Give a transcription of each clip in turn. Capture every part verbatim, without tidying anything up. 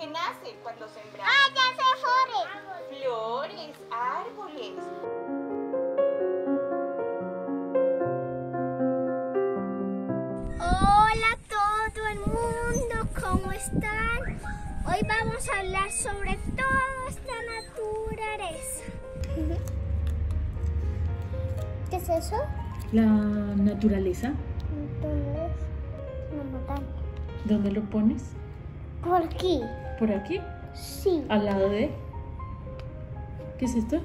¿Qué nace cuando sembramos? ¡Ah, ya sé, flores! Flores, árboles. Hola a todo el mundo, ¿cómo están? Hoy vamos a hablar sobre toda esta naturaleza. ¿Qué es eso? La naturaleza. Entonces, una montaña. ¿Dónde lo pones? ¿Por aquí? ¿Por aquí? Sí. ¿Al lado de? ¿Qué es esto?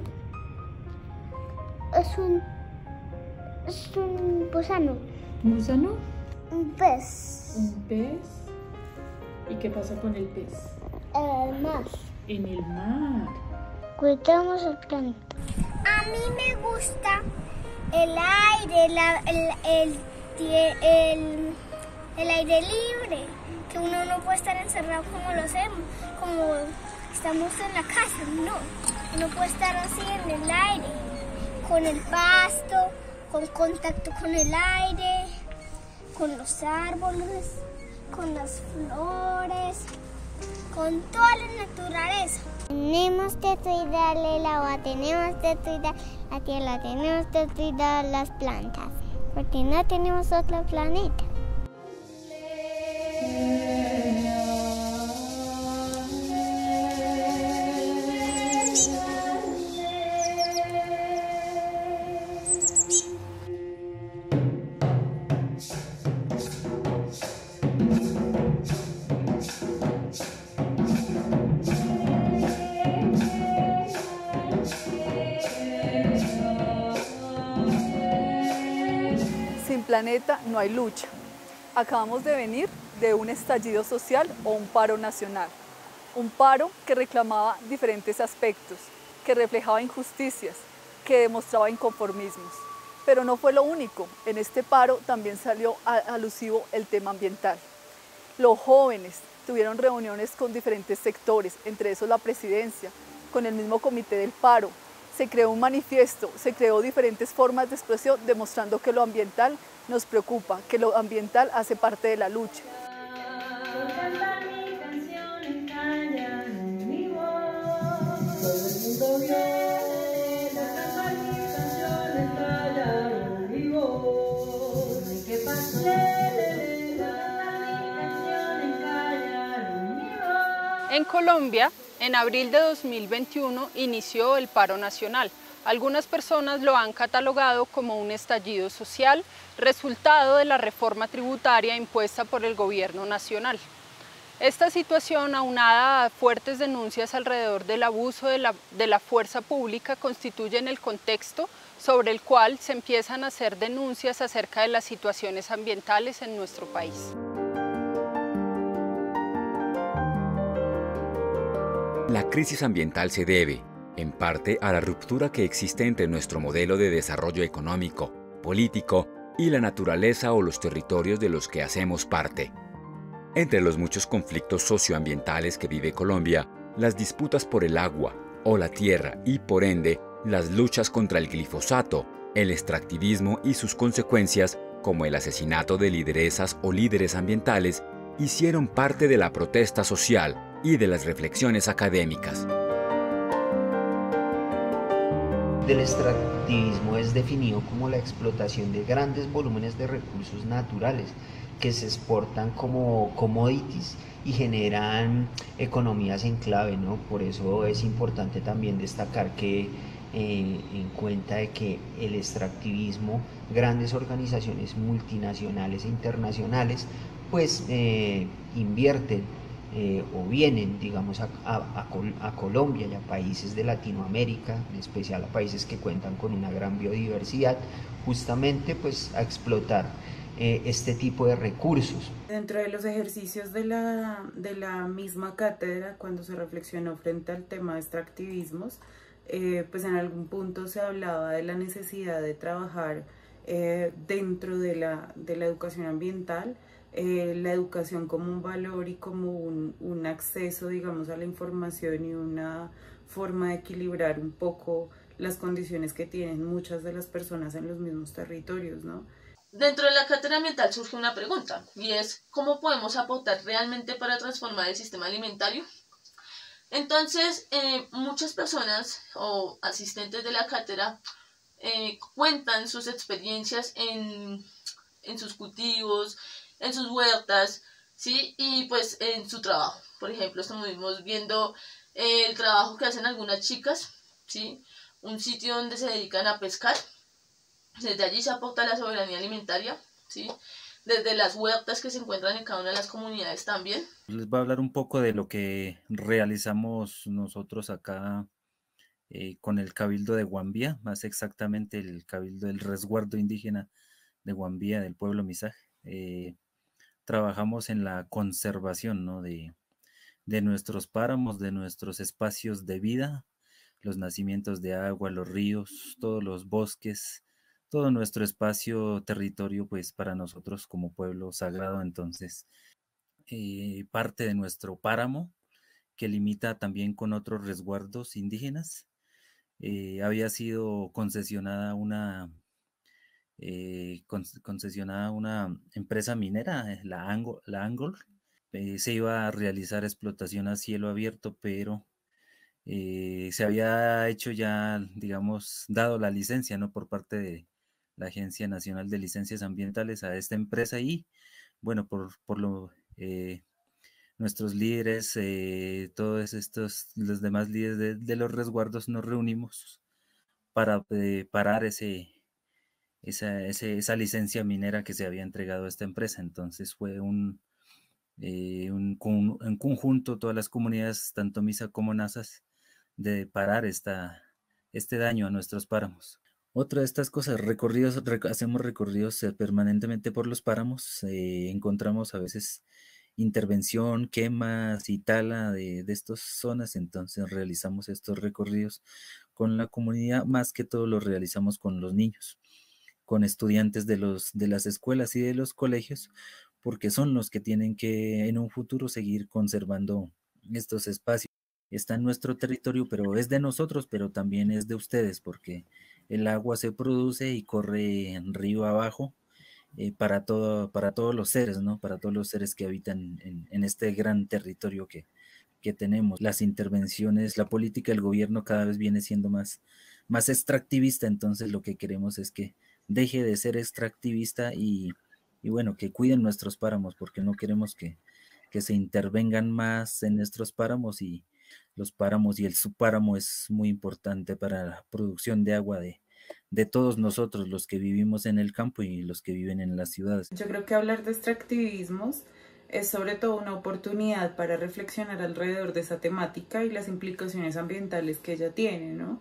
Es un... Es un gusano. ¿Un gusano? Un pez. ¿Un pez? ¿Y qué pasa con el pez? El mar. En el mar. Cuidamos el planeta. A mí me gusta el aire, la, el, el, el, el, el aire libre, que uno no puede estar encerrado como lo hacemos, como estamos en la casa, no. Uno puede estar así en el aire, con el pasto, con contacto con el aire, con los árboles, con las flores, con toda la naturaleza. Tenemos que cuidar el agua, tenemos que cuidar la tierra, tenemos que cuidar las plantas, porque no tenemos otro planeta. Sin planeta no hay lucha. Acabamos de venir de un estallido social o un paro nacional. Un paro que reclamaba diferentes aspectos, que reflejaba injusticias, que demostraba inconformismos. Pero no fue lo único. En este paro también salió alusivo el tema ambiental. Los jóvenes tuvieron reuniones con diferentes sectores, entre esos la presidencia, con el mismo comité del paro. Se creó un manifiesto, se creó diferentes formas de expresión demostrando que lo ambiental nos preocupa, que lo ambiental hace parte de la lucha. En Colombia, en abril de dos mil veintiuno inició el paro nacional. Algunas personas lo han catalogado como un estallido social, resultado de la reforma tributaria impuesta por el gobierno nacional. Esta situación, aunada a fuertes denuncias alrededor del abuso de la, de la fuerza pública, constituyen el contexto sobre el cual se empiezan a hacer denuncias acerca de las situaciones ambientales en nuestro país. La crisis ambiental se debe, en parte, a la ruptura que existe entre nuestro modelo de desarrollo económico, político y la naturaleza o los territorios de los que hacemos parte. Entre los muchos conflictos socioambientales que vive Colombia, las disputas por el agua o la tierra y, por ende, las luchas contra el glifosato, el extractivismo y sus consecuencias, como el asesinato de lideresas o líderes ambientales, hicieron parte de la protesta social y de las reflexiones académicas. El extractivismo es definido como la explotación de grandes volúmenes de recursos naturales que se exportan como commodities y generan economías en clave, ¿no? Por eso es importante también destacar que eh, en cuenta de que el extractivismo, grandes organizaciones multinacionales e internacionales, pues eh, invierten Eh, o vienen, digamos, a, a, a Colombia y a países de Latinoamérica, en especial a países que cuentan con una gran biodiversidad, justamente pues a explotar eh, este tipo de recursos. Dentro de los ejercicios de la, de la misma cátedra, cuando se reflexionó frente al tema de extractivismos, eh, pues en algún punto se hablaba de la necesidad de trabajar eh, dentro de la, de la educación ambiental, Eh, la educación como un valor y como un, un acceso, digamos, a la información y una forma de equilibrar un poco las condiciones que tienen muchas de las personas en los mismos territorios, ¿no? Dentro de la cátedra ambiental surge una pregunta, y es ¿cómo podemos aportar realmente para transformar el sistema alimentario? Entonces, eh, muchas personas o asistentes de la cátedra eh, cuentan sus experiencias en, en sus cultivos, en sus huertas, ¿sí? Y pues en su trabajo. Por ejemplo, estamos viendo eh, el trabajo que hacen algunas chicas, ¿sí? Un sitio donde se dedican a pescar. Desde allí se aporta la soberanía alimentaria, ¿sí? Desde las huertas que se encuentran en cada una de las comunidades también. Les voy a hablar un poco de lo que realizamos nosotros acá eh, con el Cabildo de Guambía, más exactamente el Cabildo del Resguardo Indígena de Guambía, del pueblo Misaje. Eh, trabajamos en la conservación, ¿no? de, de nuestros páramos, de nuestros espacios de vida, los nacimientos de agua, los ríos, todos los bosques, todo nuestro espacio, territorio, pues para nosotros como pueblo sagrado. Entonces, eh, parte de nuestro páramo, que limita también con otros resguardos indígenas, eh, había sido concesionada una, eh, concesionada una empresa minera, eh, la, Angol, la Angol. Eh, se iba a realizar explotación a cielo abierto, pero eh, se había hecho ya, digamos, dado la licencia, ¿no? Por parte de la Agencia Nacional de Licencias Ambientales a esta empresa y, bueno, por, por lo... Eh, nuestros líderes, eh, todos estos, los demás líderes de, de los resguardos nos reunimos para eh, parar ese, esa, ese, esa licencia minera que se había entregado a esta empresa. Entonces fue un, eh, un, un, un conjunto, todas las comunidades, tanto Misa como Nazas, de parar esta, este daño a nuestros páramos. Otra de estas cosas, recorridos, rec hacemos recorridos eh, permanentemente por los páramos, eh, encontramos a veces intervención, quemas y tala de, de estas zonas, entonces realizamos estos recorridos con la comunidad, más que todo lo realizamos con los niños, con estudiantes de, los, de las escuelas y de los colegios, porque son los que tienen que en un futuro seguir conservando estos espacios. Está en nuestro territorio, pero es de nosotros, pero también es de ustedes, porque el agua se produce y corre en río abajo, Eh, para, todo, para todos los seres, ¿no? Para todos los seres que habitan en, en este gran territorio que, que tenemos. Las intervenciones, la política del gobierno cada vez viene siendo más, más extractivista, entonces lo que queremos es que deje de ser extractivista y, y bueno, que cuiden nuestros páramos, porque no queremos que, que se intervengan más en nuestros páramos, y los páramos y el subpáramo es muy importante para la producción de agua de de todos nosotros, los que vivimos en el campo y los que viven en las ciudades. Yo creo que hablar de extractivismos es sobre todo una oportunidad para reflexionar alrededor de esa temática y las implicaciones ambientales que ella tiene, ¿no?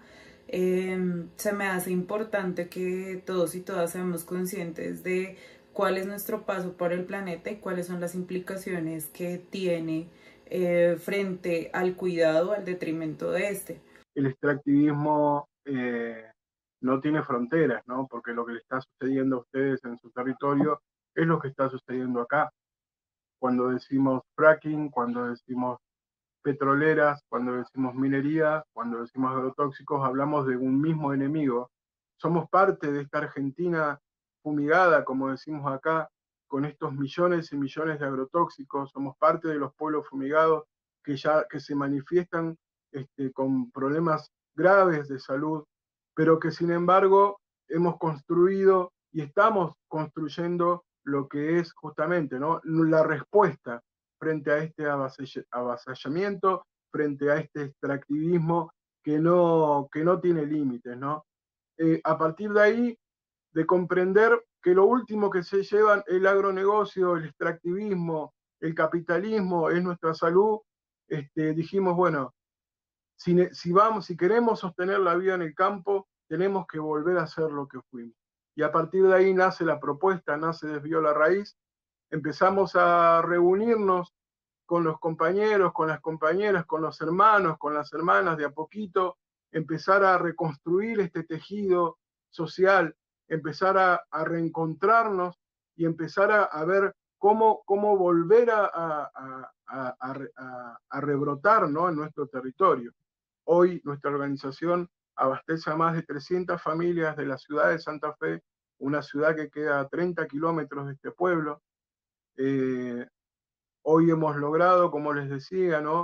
Eh, se me hace importante que todos y todas seamos conscientes de cuál es nuestro paso por el planeta y cuáles son las implicaciones que tiene eh, frente al cuidado, al detrimento de este. El extractivismo eh, no tiene fronteras, ¿no? Porque lo que le está sucediendo a ustedes en su territorio es lo que está sucediendo acá. Cuando decimos fracking, cuando decimos petroleras, cuando decimos minería, cuando decimos agrotóxicos, hablamos de un mismo enemigo. Somos parte de esta Argentina fumigada, como decimos acá, con estos millones y millones de agrotóxicos. Somos parte de los pueblos fumigados que ya que se manifiestan este, con problemas graves de salud, pero que sin embargo hemos construido y estamos construyendo lo que es justamente, ¿no?, la respuesta frente a este avasallamiento, frente a este extractivismo que no, que no tiene límites, ¿no? Eh, a partir de ahí, de comprender que lo último que se llevan el agronegocio, el extractivismo, el capitalismo, es nuestra salud, este, dijimos, bueno, Si, si, vamos, si queremos sostener la vida en el campo, tenemos que volver a ser lo que fuimos. Y a partir de ahí nace la propuesta, nace Desvío la Raíz. Empezamos a reunirnos con los compañeros, con las compañeras, con los hermanos, con las hermanas, de a poquito, empezar a reconstruir este tejido social, empezar a, a reencontrarnos y empezar a, a ver cómo, cómo volver a, a, a, a, a rebrotar, ¿no?, en nuestro territorio. Hoy nuestra organización abastece a más de trescientas familias de la ciudad de Santa Fe, una ciudad que queda a treinta kilómetros de este pueblo. Eh, hoy hemos logrado, como les decía, ¿no?,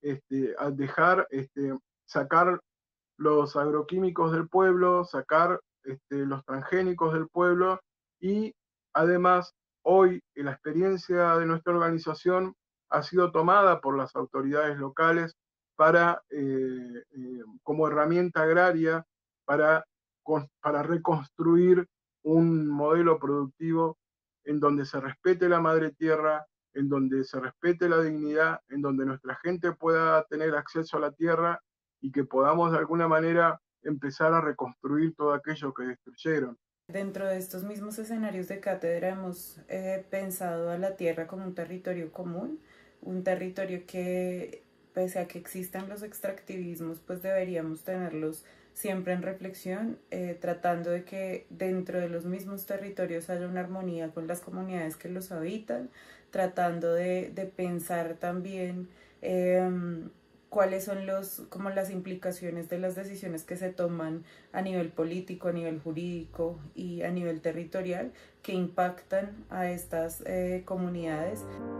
este, a dejar, este, sacar los agroquímicos del pueblo, sacar este, los transgénicos del pueblo, y además hoy la experiencia de nuestra organización ha sido tomada por las autoridades locales para, eh, eh, como herramienta agraria para, para reconstruir un modelo productivo en donde se respete la madre tierra, en donde se respete la dignidad, en donde nuestra gente pueda tener acceso a la tierra y que podamos de alguna manera empezar a reconstruir todo aquello que destruyeron. Dentro de estos mismos escenarios de cátedra hemos eh, pensado a la tierra como un territorio común, un territorio que, pese a que existan los extractivismos, pues deberíamos tenerlos siempre en reflexión, eh, tratando de que dentro de los mismos territorios haya una armonía con las comunidades que los habitan, tratando de, de pensar también eh, cuáles son los, como las implicaciones de las decisiones que se toman a nivel político, a nivel jurídico y a nivel territorial que impactan a estas eh, comunidades.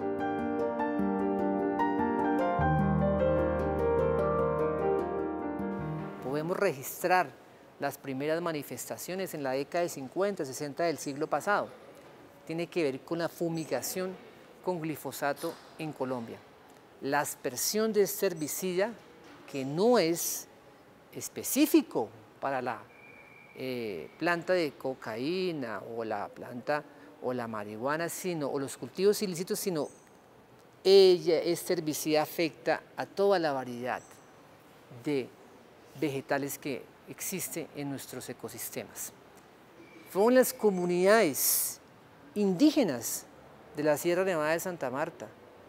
Podemos registrar las primeras manifestaciones en la década de cincuenta, sesenta del siglo pasado. Tiene que ver con la fumigación con glifosato en Colombia. La aspersión de este herbicida, que no es específico para la eh, planta de cocaína o la planta o la marihuana, sino, o los cultivos ilícitos, sino ella, este herbicida afecta a toda la variedad de vegetales que existen en nuestros ecosistemas. Fueron las comunidades indígenas de la Sierra Nevada de Santa Marta,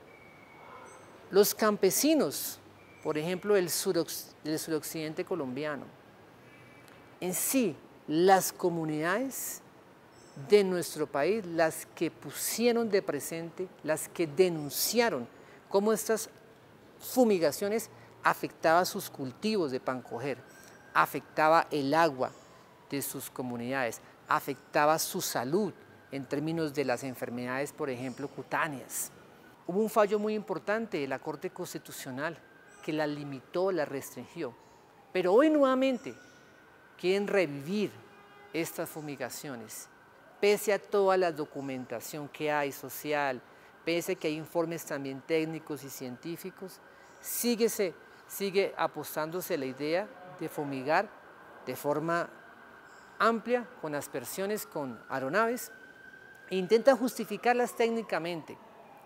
los campesinos, por ejemplo, del, suroc del suroccidente colombiano, en sí, las comunidades de nuestro país, las que pusieron de presente, las que denunciaron cómo estas fumigaciones afectaban sus cultivos de pan coger, afectaba el agua de sus comunidades, afectaba su salud en términos de las enfermedades, por ejemplo, cutáneas. Hubo un fallo muy importante de la Corte Constitucional que la limitó, la restringió. Pero hoy nuevamente quieren revivir estas fumigaciones, pese a toda la documentación que hay social, pese a que hay informes también técnicos y científicos, sigue, sigue apostándose la idea de fumigar de forma amplia, con aspersiones, con aeronaves, e intenta justificarlas técnicamente.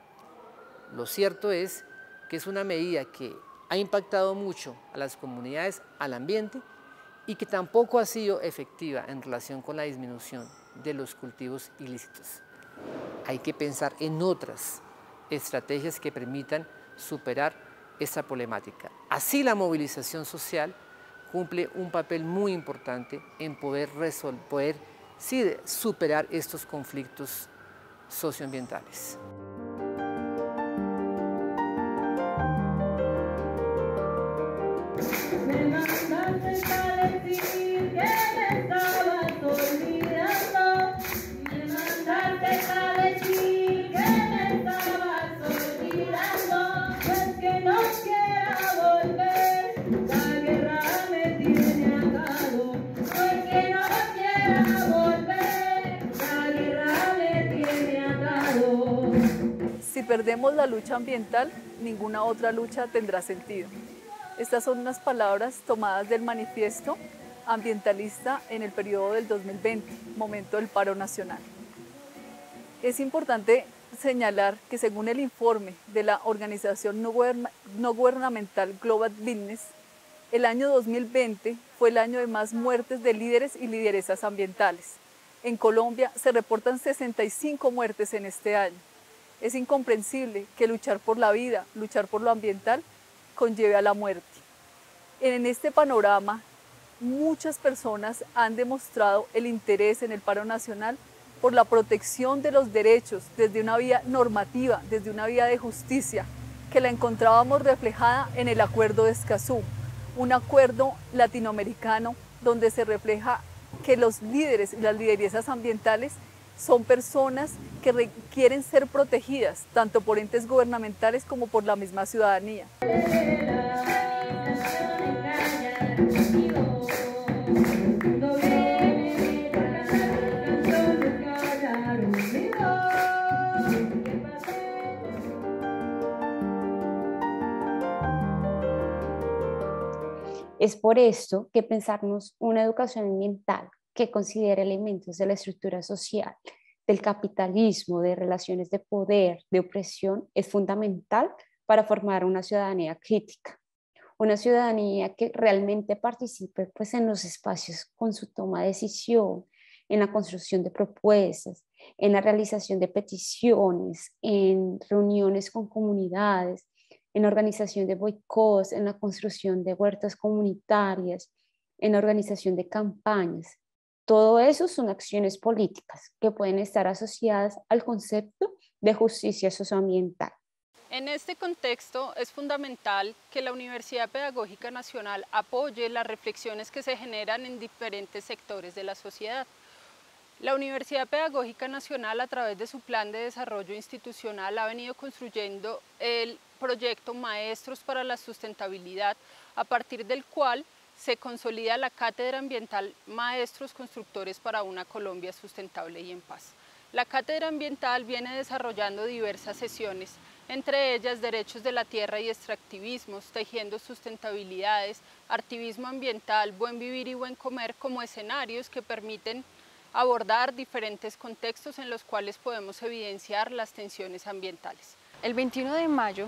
Lo cierto es que es una medida que ha impactado mucho a las comunidades, al ambiente, y que tampoco ha sido efectiva en relación con la disminución de los cultivos ilícitos. Hay que pensar en otras estrategias que permitan superar esta problemática. Así la movilización social cumple un papel muy importante en poder resolver, poder, sí, superar estos conflictos socioambientales. Me mandaste para decir que me estabas olvidando. Me mandaste para decir que me estabas olvidando. Pues que no quiera volver, la guerra me tiene atado. Pues que no quiera volver, la guerra me tiene atado. Si perdemos la lucha ambiental, ninguna otra lucha tendrá sentido. Estas son unas palabras tomadas del manifiesto ambientalista en el periodo del dos mil veinte, momento del paro nacional. Es importante señalar que según el informe de la organización no gubernamental Global Witness, el año dos mil veinte fue el año de más muertes de líderes y lideresas ambientales. En Colombia se reportan sesenta y cinco muertes en este año. Es incomprensible que luchar por la vida, luchar por lo ambiental, conlleve a la muerte. En este panorama, muchas personas han demostrado el interés en el paro nacional por la protección de los derechos desde una vía normativa, desde una vía de justicia, que la encontrábamos reflejada en el Acuerdo de Escazú, un acuerdo latinoamericano donde se refleja que los líderes y las lideresas ambientales son personas que requieren ser protegidas tanto por entes gubernamentales como por la misma ciudadanía. mundo viene para cantar canciones que hablaron de Dios. Que pasemos. Es por esto que pensarnos una educación ambiental que considere elementos de la estructura social, del capitalismo, de relaciones de poder, de opresión, es fundamental para formar una ciudadanía crítica, una ciudadanía que realmente participe pues, en los espacios con su toma de decisión, en la construcción de propuestas, en la realización de peticiones, en reuniones con comunidades, en la organización de boicots, en la construcción de huertas comunitarias, en la organización de campañas. Todo eso son acciones políticas que pueden estar asociadas al concepto de justicia socioambiental. En este contexto es fundamental que la Universidad Pedagógica Nacional apoye las reflexiones que se generan en diferentes sectores de la sociedad. La Universidad Pedagógica Nacional, a través de su plan de desarrollo institucional, ha venido construyendo el proyecto Maestros para la Sustentabilidad, a partir del cual se consolida la Cátedra Ambiental Maestros Constructores para una Colombia Sustentable y en Paz. La Cátedra Ambiental viene desarrollando diversas sesiones, entre ellas derechos de la tierra y extractivismos, tejiendo sustentabilidades, activismo ambiental, buen vivir y buen comer como escenarios que permiten abordar diferentes contextos en los cuales podemos evidenciar las tensiones ambientales. El veintiuno de mayo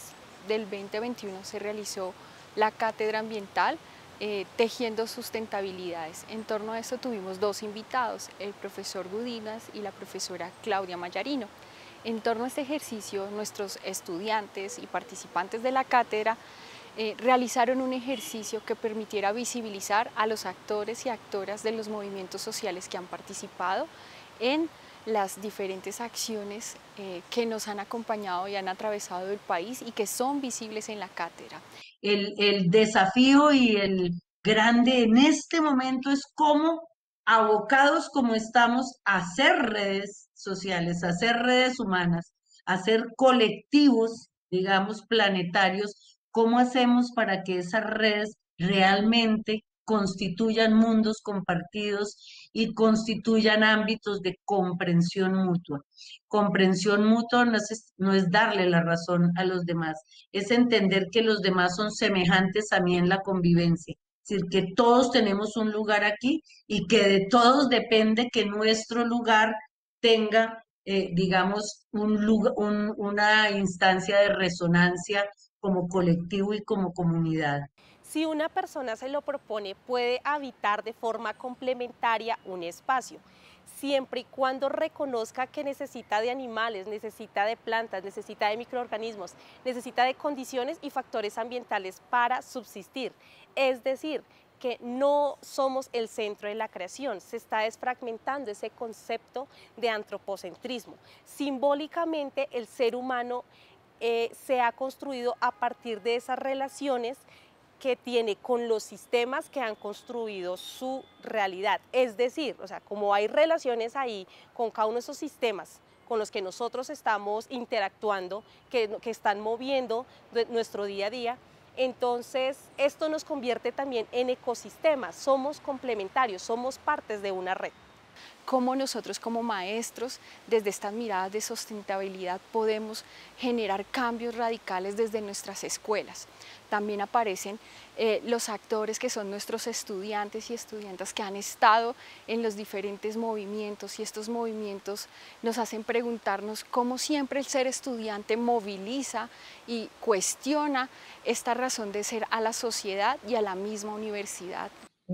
del veinte veintiuno se realizó la Cátedra Ambiental eh, Tejiendo Sustentabilidades. En torno a esto tuvimos dos invitados, el profesor Gudinas y la profesora Claudia Mayarino. En torno a este ejercicio, nuestros estudiantes y participantes de la cátedra eh, realizaron un ejercicio que permitiera visibilizar a los actores y actoras de los movimientos sociales que han participado en las diferentes acciones eh, que nos han acompañado y han atravesado el país y que son visibles en la cátedra. El, el desafío y el grande en este momento es cómo, abocados como estamos, a hacer redes sociales, a hacer redes humanas, a hacer colectivos, digamos, planetarios, cómo hacemos para que esas redes realmente constituyan mundos compartidos y constituyan ámbitos de comprensión mutua. Comprensión mutua no es, no es darle la razón a los demás, es entender que los demás son semejantes a mí en la convivencia. Es decir, que todos tenemos un lugar aquí y que de todos depende que nuestro lugar tenga, eh, digamos, un lugar, un, una instancia de resonancia como colectivo y como comunidad. Si una persona se lo propone, puede habitar de forma complementaria un espacio, siempre y cuando reconozca que necesita de animales, necesita de plantas, necesita de microorganismos, necesita de condiciones y factores ambientales para subsistir. Es decir, que no somos el centro de la creación, se está desfragmentando ese concepto de antropocentrismo. Simbólicamente, el ser humano eh, se ha construido a partir de esas relaciones que tiene con los sistemas que han construido su realidad. Es decir, o sea, como hay relaciones ahí con cada uno de esos sistemas con los que nosotros estamos interactuando, que, que están moviendo nuestro día a día, entonces esto nos convierte también en ecosistemas, somos complementarios, somos partes de una red. Cómo nosotros como maestros, desde estas miradas de sustentabilidad, podemos generar cambios radicales desde nuestras escuelas. También aparecen eh, los actores que son nuestros estudiantes y estudiantas que han estado en los diferentes movimientos, y estos movimientos nos hacen preguntarnos cómo siempre el ser estudiante moviliza y cuestiona esta razón de ser a la sociedad y a la misma universidad.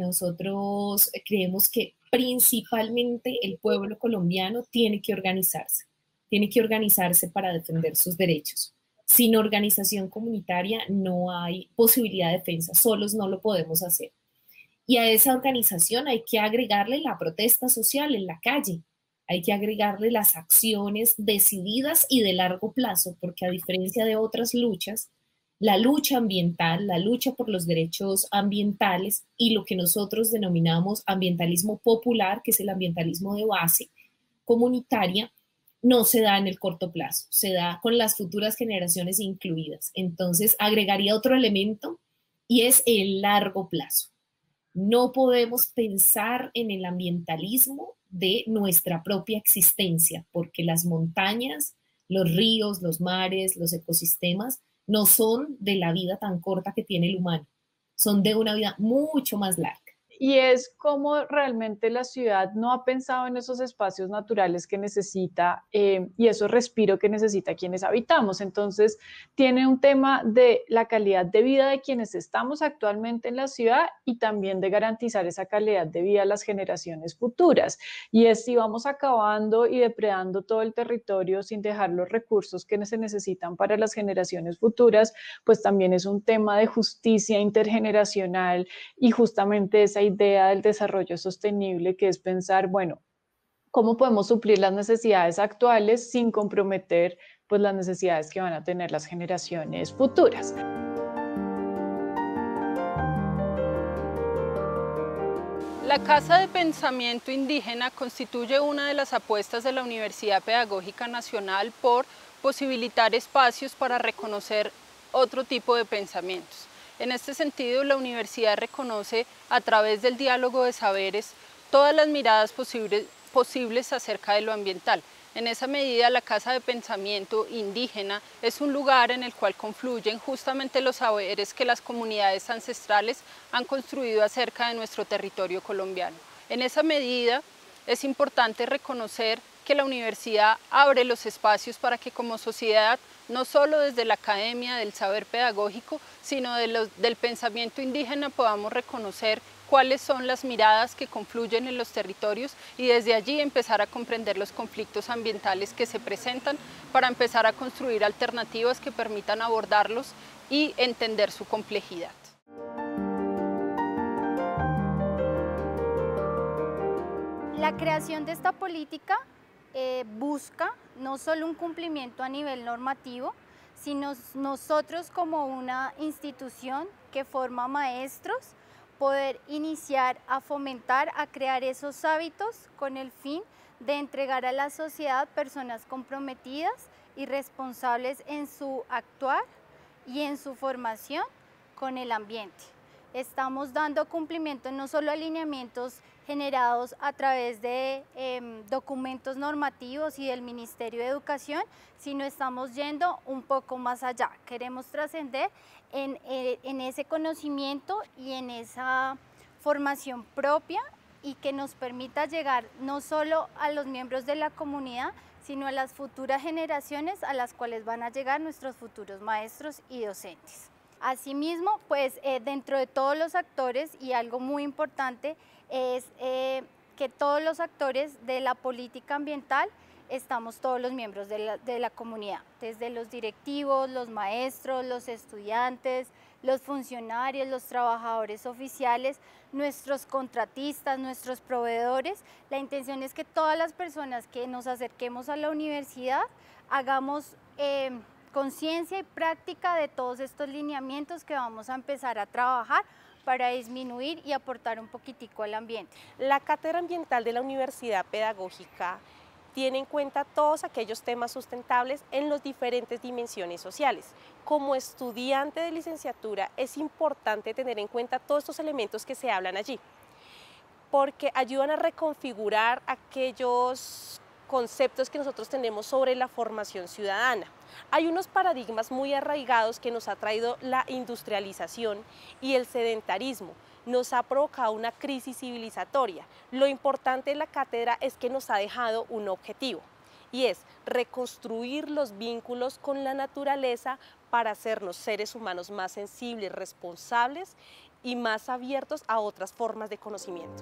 Nosotros creemos que principalmente el pueblo colombiano tiene que organizarse, tiene que organizarse para defender sus derechos. Sin organización comunitaria no hay posibilidad de defensa, solos no lo podemos hacer. Y a esa organización hay que agregarle la protesta social en la calle, hay que agregarle las acciones decididas y de largo plazo, porque a diferencia de otras luchas, la lucha ambiental, la lucha por los derechos ambientales y lo que nosotros denominamos ambientalismo popular, que es el ambientalismo de base comunitaria, no se da en el corto plazo, se da con las futuras generaciones incluidas. Entonces, agregaría otro elemento y es el largo plazo. No podemos pensar en el ambientalismo de nuestra propia existencia, porque las montañas, los ríos, los mares, los ecosistemas no son de la vida tan corta que tiene el humano, son de una vida mucho más larga. Y es como realmente la ciudad no ha pensado en esos espacios naturales que necesita eh, y esos respiro que necesita quienes habitamos. Entonces, tiene un tema de la calidad de vida de quienes estamos actualmente en la ciudad y también de garantizar esa calidad de vida a las generaciones futuras. Y es si vamos acabando y depredando todo el territorio sin dejar los recursos que se necesitan para las generaciones futuras, pues también es un tema de justicia intergeneracional y justamente esa idea del desarrollo sostenible, que es pensar, bueno, ¿cómo podemos suplir las necesidades actuales sin comprometer pues, las necesidades que van a tener las generaciones futuras? La Casa de Pensamiento Indígena constituye una de las apuestas de la Universidad Pedagógica Nacional por posibilitar espacios para reconocer otro tipo de pensamientos. En este sentido, la universidad reconoce a través del diálogo de saberes todas las miradas posibles, posibles acerca de lo ambiental. En esa medida, la Casa de Pensamiento Indígena es un lugar en el cual confluyen justamente los saberes que las comunidades ancestrales han construido acerca de nuestro territorio colombiano. En esa medida, es importante reconocer que la universidad abre los espacios para que como sociedad, no solo desde la academia del saber pedagógico, sino de los, del pensamiento indígena podamos reconocer cuáles son las miradas que confluyen en los territorios y desde allí empezar a comprender los conflictos ambientales que se presentan para empezar a construir alternativas que permitan abordarlos y entender su complejidad. La creación de esta política eh, busca no solo un cumplimiento a nivel normativo, sino nosotros como una institución que forma maestros, poder iniciar a fomentar, a crear esos hábitos con el fin de entregar a la sociedad personas comprometidas y responsables en su actuar y en su formación con el ambiente. Estamos dando cumplimiento no solo a lineamientos generados a través de eh, documentos normativos y del Ministerio de Educación, sino estamos yendo un poco más allá. Queremos trascender en, eh, en ese conocimiento y en esa formación propia y que nos permita llegar no solo a los miembros de la comunidad, sino a las futuras generaciones a las cuales van a llegar nuestros futuros maestros y docentes. Asimismo, pues eh, dentro de todos los actores, y algo muy importante, es eh, que todos los actores de la política ambiental estamos todos los miembros de la, de la comunidad, desde los directivos, los maestros, los estudiantes, los funcionarios, los trabajadores oficiales, nuestros contratistas, nuestros proveedores. La intención es que todas las personas que nos acerquemos a la universidad hagamos eh, conciencia y práctica de todos estos lineamientos que vamos a empezar a trabajar para disminuir y aportar un poquitico al ambiente. La Cátedra Ambiental de la Universidad Pedagógica tiene en cuenta todos aquellos temas sustentables en las diferentes dimensiones sociales. Como estudiante de licenciatura es importante tener en cuenta todos estos elementos que se hablan allí, porque ayudan a reconfigurar aquellos conceptos que nosotros tenemos sobre la formación ciudadana. Hay unos paradigmas muy arraigados que nos ha traído la industrialización y el sedentarismo. Nos ha provocado una crisis civilizatoria. Lo importante de la cátedra es que nos ha dejado un objetivo y es reconstruir los vínculos con la naturaleza para hacernos seres humanos más sensibles, responsables y más abiertos a otras formas de conocimiento.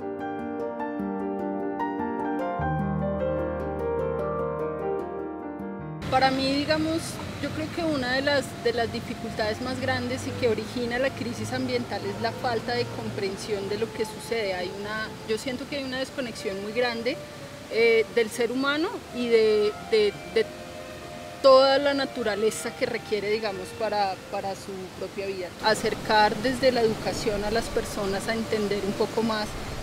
Para mí, digamos, yo creo que una de las, de las dificultades más grandes y que origina la crisis ambiental es la falta de comprensión de lo que sucede. Hay una, yo siento que hay una desconexión muy grande eh, del ser humano y de, de, de toda la naturaleza que requiere, digamos, para, para su propia vida. Acercar desde la educación a las personas a entender un poco más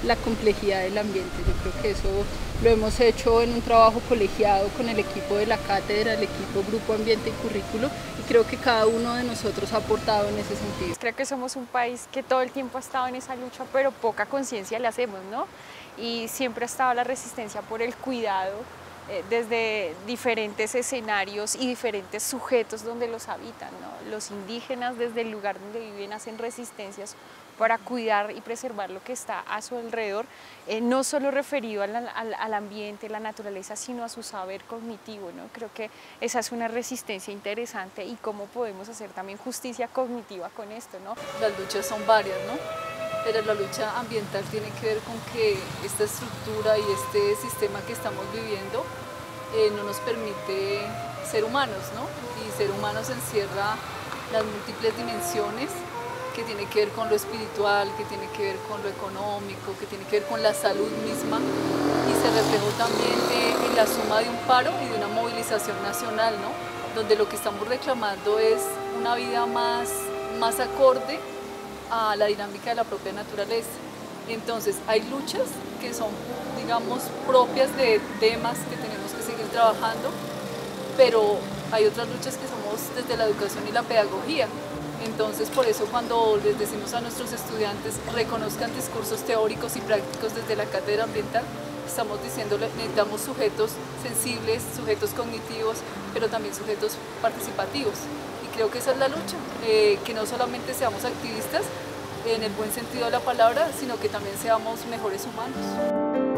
la complejidad del ambiente. Yo creo que eso lo hemos hecho en un trabajo colegiado con el equipo de la cátedra, el equipo Grupo Ambiente y Currículo, y creo que cada uno de nosotros ha aportado en ese sentido. Creo que somos un país que todo el tiempo ha estado en esa lucha, pero poca conciencia le hacemos, ¿no? Y siempre ha estado la resistencia por el cuidado, eh, desde diferentes escenarios y diferentes sujetos donde los habitan, ¿no? Los indígenas desde el lugar donde viven hacen resistencias para cuidar y preservar lo que está a su alrededor, eh, no solo referido al, al, al ambiente, la naturaleza, sino a su saber cognitivo, ¿no? Creo que esa es una resistencia interesante y cómo podemos hacer también justicia cognitiva con esto, ¿no? Las luchas son varias, ¿no? Pero la lucha ambiental tiene que ver con que esta estructura y este sistema que estamos viviendo eh, no nos permite ser humanos, ¿no? Y ser humanos encierra las múltiples dimensiones que tiene que ver con lo espiritual, que tiene que ver con lo económico, que tiene que ver con la salud misma, y se reflejó también eh, en la suma de un paro y de una movilización nacional, ¿no? Donde lo que estamos reclamando es una vida más, más acorde a la dinámica de la propia naturaleza. Entonces hay luchas que son, digamos, propias de temas que tenemos que seguir trabajando, pero hay otras luchas que somos desde la educación y la pedagogía. Entonces, por eso cuando les decimos a nuestros estudiantes reconozcan discursos teóricos y prácticos desde la cátedra ambiental, estamos diciéndole necesitamos sujetos sensibles, sujetos cognitivos, pero también sujetos participativos. Y creo que esa es la lucha, eh, que no solamente seamos activistas en el buen sentido de la palabra, sino que también seamos mejores humanos.